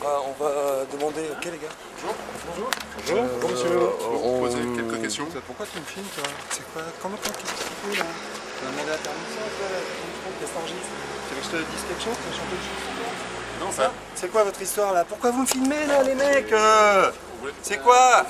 On va demander... Ok les gars. Bonjour. Bonjour. Bonjour. Bonjour monsieur. On va poser quelques questions. Pourquoi tu me filmes toi? C'est quoi? Comment qu'est-ce que tu fais là? Tu m'as demandé la permission toi? Qu'est-ce que t'enregistres? Tu veux que je te dise quelque chose? Non ça. C'est quoi votre histoire là? Pourquoi vous me filmez là les mecs? C'est quoi?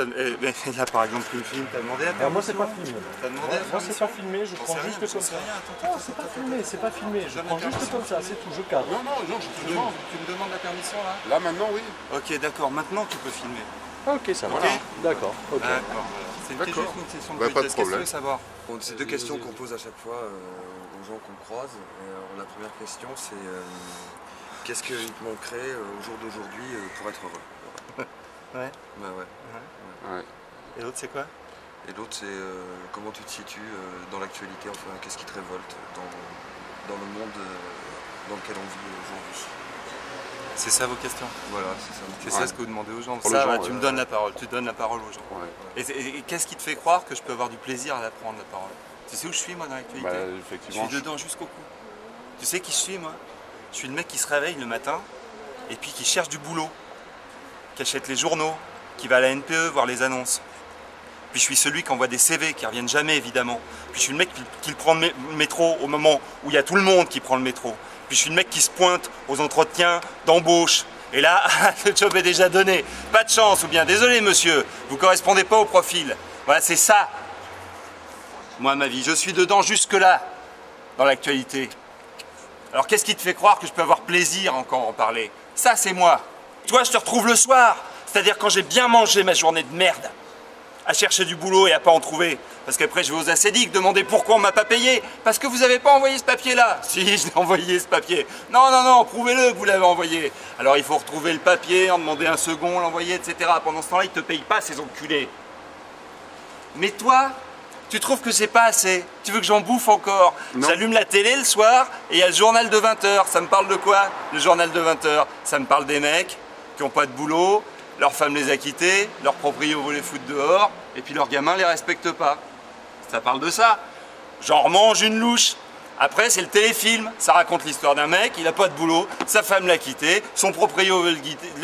Là par exemple tu me filmes, t'as demandé la permission? Moi c'est pas filmé. T'as demandé la Moi c'est pas filmé, je prends juste comme ça. Non c'est pas filmé, c'est pas filmé, je prends juste comme ça, c'est tout, je cadre. Non, justement. Tu me demandes la permission là? Là maintenant oui. Ok d'accord, maintenant tu peux filmer. Ok ça va. D'accord. Ok. D'accord. C'est juste une question de Bah, pas de politesse. Qu'est-ce que tu problème. veux savoir? C'est deux questions qu'on pose à chaque fois aux gens qu'on croise. La première question, c'est qu'est-ce qu'il te manquerait au jour d'aujourd'hui pour être heureux? Ouais. Bah ouais. Ouais. Et l'autre c'est quoi? Et l'autre, c'est comment tu te situes dans l'actualité, enfin, qu'est-ce qui te révolte dans le monde dans lequel on vit aujourd'hui? C'est ça vos questions? Voilà, c'est ça. C'est ça ce que vous demandez aux gens. Pour Ça, les gens, tu me donnes la parole, tu donnes la parole aux gens. Ouais. Et qu'est-ce qui te fait croire que je peux avoir du plaisir à la prendre la parole? Tu sais où je suis moi dans l'actualité? Bah, Je effectivement. suis dedans jusqu'au cou. Tu sais qui je suis moi? Je suis le mec qui se réveille le matin et puis qui cherche du boulot, qui achète les journaux, qui va à la NPE voir les annonces. Puis je suis celui qui envoie des CV qui reviennent jamais évidemment. Puis je suis le mec qui prend le métro au moment où il y a tout le monde qui prend le métro. Puis je suis le mec qui se pointe aux entretiens d'embauche. Et là, le job est déjà donné. Pas de chance, ou bien désolé monsieur, vous correspondez pas au profil. Voilà, c'est ça. Moi, ma vie, je suis dedans jusque-là, dans l'actualité. Alors qu'est-ce qui te fait croire que je peux avoir plaisir encore à en parler? Ça, c'est moi. Toi, je te retrouve le soir. C'est-à-dire quand j'ai bien mangé ma journée de merde, à chercher du boulot et à pas en trouver. Parce qu'après, je vais aux acédiques demander pourquoi on m'a pas payé. Parce que vous avez pas envoyé ce papier-là. Si, je l'ai envoyé ce papier. Non, prouvez-le que vous l'avez envoyé. Alors il faut retrouver le papier, en demander un second, l'envoyer, etc. Pendant ce temps-là, ils te payent pas, ces enculés. Mais toi, tu trouves que c'est pas assez? Tu veux que j'en bouffe encore? J'allume la télé le soir et il y a le journal de 20h. Ça me parle de quoi, le journal de 20h? Ça me parle des mecs qui ont pas de boulot, leurs femmes les a quittés, leurs proprios vont les foutre dehors, et puis leurs gamins les respectent pas. Ça parle de ça. J'en remange une louche. Après, c'est le téléfilm. Ça raconte l'histoire d'un mec, il a pas de boulot, sa femme l'a quitté, son proprio veut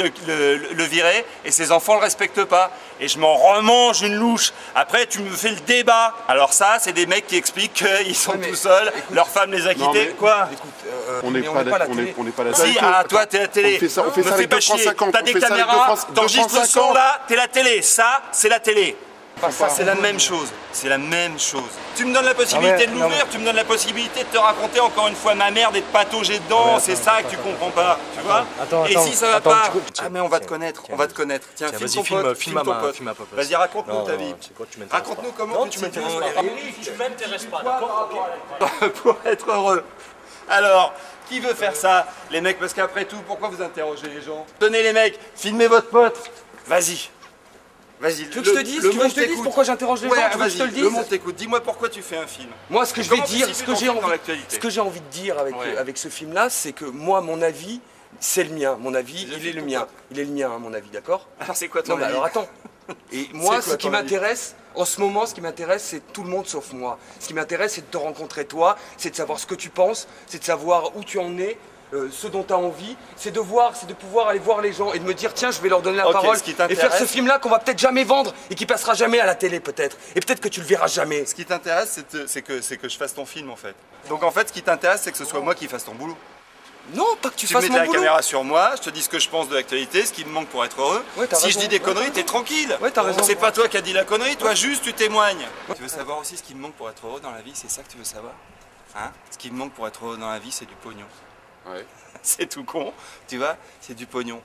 le virer, et ses enfants le respectent pas. Et je m'en remange une louche. Après, tu me fais le débat. Alors ça, c'est des mecs qui expliquent qu'ils sont tout seuls, leur femme les a quittés. Quoi? On n'est pas là. Si, toi t'es la télé. On fait ça avec 250. T'as des caméras, t'enregistres le son là, t'es la télé. Ça, c'est la télé. Ça, c'est la même chose. C'est la même chose. Tu me donnes la possibilité de l'ouvrir, tu me donnes la possibilité de te raconter encore une fois ma merde et de patauger dedans. C'est ça que tu comprends pas. Tu vois? Et si ça va pas. Ah, mais on va te connaître. On va te connaître. Tiens, filme ton pote. Vas-y, raconte-nous ta vie. Raconte-nous comment tu t'intéresses pas. Tu m'intéresses pas, d'accord? Pour être heureux. Alors, qui veut faire ça? Les mecs, parce qu'après tout, pourquoi vous interrogez les gens? Tenez les mecs, filmez votre pote. Vas-y. Vas-y. Tu veux que je te dise? Tu veux que je te dise pourquoi j'interroge les gens? Tu veux que je te le dise? Le monde t'écoute. Dis-moi pourquoi tu fais un film. Moi, ce que je vais dire, ce que j'ai envie de dire Ouais. avec ce film-là, c'est que moi, mon avis, c'est le mien. Mon avis, il est le mien. Il est le mien, mon avis, d'accord? Alors c'est quoi ton Non, mais avis? alors attends. Et moi, C'est quoi ce qui ton avis? m'intéresse, en ce moment, ce qui m'intéresse, c'est tout le monde sauf moi. Ce qui m'intéresse, c'est de te rencontrer toi, c'est de savoir ce que tu penses, c'est de savoir où tu en es, ce dont tu as envie, c'est de pouvoir aller voir les gens et de me dire tiens, je vais leur donner la parole ce qui et t'intéresse- faire ce film-là qu'on va peut-être jamais vendre et qui passera jamais à la télé peut-être. Et peut-être que tu le verras jamais. Ce qui t'intéresse, c'est que je fasse ton film en fait. Donc en fait, ce qui t'intéresse, c'est que ce soit moi qui fasse ton boulot. Non, pas que tu Tu fasses mets mon la boulot. caméra sur moi, je te dis ce que je pense de l'actualité, ce qui me manque pour être heureux. Ouais, t'as Si raison. je dis des conneries, t'es tranquille. Ouais, t'as raison. C'est pas toi qui as dit la connerie, toi juste tu témoignes. Tu veux savoir aussi ce qui me manque pour être heureux dans la vie, c'est ça que tu veux savoir? Hein? Ce qui me manque pour être heureux dans la vie, c'est du pognon. Ouais. C'est tout con, tu vois, c'est du pognon.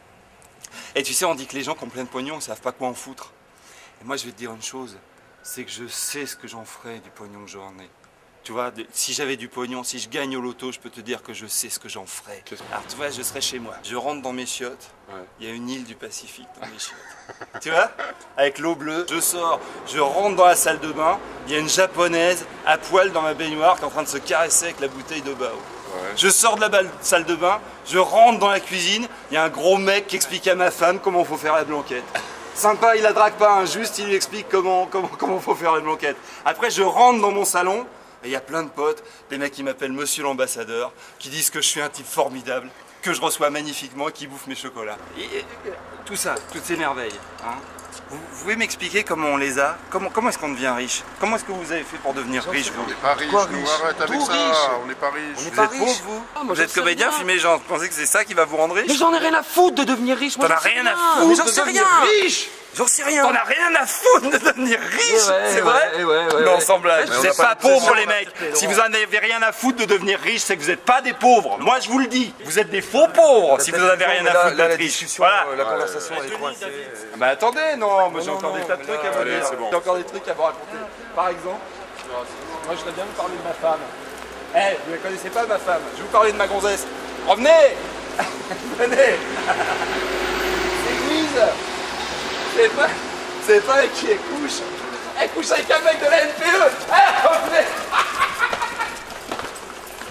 Et tu sais, on dit que les gens qui ont plein de pognon, ils savent pas quoi en foutre. Et moi, je vais te dire une chose, c'est que je sais ce que j'en ferai du pognon que j'en ai. Tu vois, si j'avais du pognon, si je gagne au loto, je peux te dire que je sais ce que j'en ferais. Alors tu vois, je serais chez moi. Je rentre dans mes chiottes, il y a une île du Pacifique dans mes chiottes. Tu vois, avec l'eau bleue, je sors, je rentre dans la salle de bain, il y a une japonaise à poil dans ma baignoire qui est en train de se caresser avec la bouteille de Bao. Je sors de la salle de bain, je rentre dans la cuisine, il y a un gros mec qui explique à ma femme comment faut faire la blanquette. Sympa, il la drague pas, hein, juste il lui explique comment faut faire la blanquette. Après, je rentre dans mon salon, et il y a plein de potes, des mecs qui m'appellent Monsieur l'ambassadeur, qui disent que je suis un type formidable. que je reçois magnifiquement, qui bouffe mes chocolats. Et tout ça, toutes ces merveilles. Hein. Vous pouvez m'expliquer comment on les a? Comment est-ce qu'on devient riche? Comment est-ce que vous avez fait pour devenir riche, vous? On n'est pas riche, nous, arrête avec ça, on n'est pas riche. On n'est Vous pas êtes riche. pauvre, vous? Ah, moi, Vous êtes j'en sais comédien, rien. filmez les gens. Vous pensez que c'est ça qui va vous rendre riche? Mais j'en ai rien à foutre de devenir riche. Moi, T'en as j'en sais rien à rien. foutre Mais j'en de sais devenir rien. riche. J'en sais rien. T'en as rien à foutre de devenir riche, Ouais, c'est vrai? ouais. Non, sans blague. Mais Vous on n'êtes n'a pas pas de pauvres, les pression. mecs. Si vous en avez rien à foutre de devenir riche, c'est que vous n'êtes pas des pauvres. Moi, je vous le dis. Vous êtes des faux pauvres si vous en avez rien à foutre Là, la d'être riche. discussion, Voilà. la conversation, elle est coincée. Bah attendez, non, moi j'ai Non, encore non, des tas de trucs à vous allez, dire. c'est bon. J'ai encore des trucs à vous raconter. Par exemple, Moi, je voudrais bien vous parler de ma femme. vous ne connaissez pas ma femme. Je vais vous parler de ma gonzesse. Revenez. Venez. C'est Louise. C'est pas avec qui elle couche. Elle couche avec un mec de la NPE. Revenez.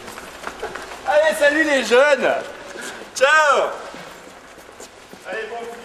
Allez, salut les jeunes. Ciao. Allez, bon